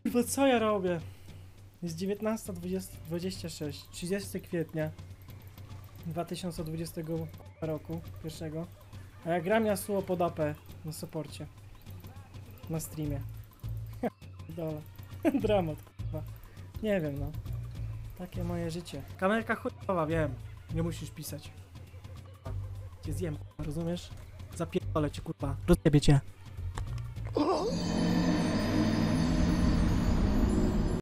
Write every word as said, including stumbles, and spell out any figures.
Kurwa, co ja robię? Jest dziewiętnasta dwadzieścia sześć, trzydziestego kwietnia dwa tysiące dwudziestego roku, pierwszego. A ja gram Yasuo pod A P na supporcie. Na streamie. Dole. Dramat, kurwa. Nie wiem, no. Takie moje życie. Kamerka chujowa, wiem. Nie musisz pisać. Cię zjem, kurwa, rozumiesz? Zapierdolę cię, kurwa. Rozjebie cię.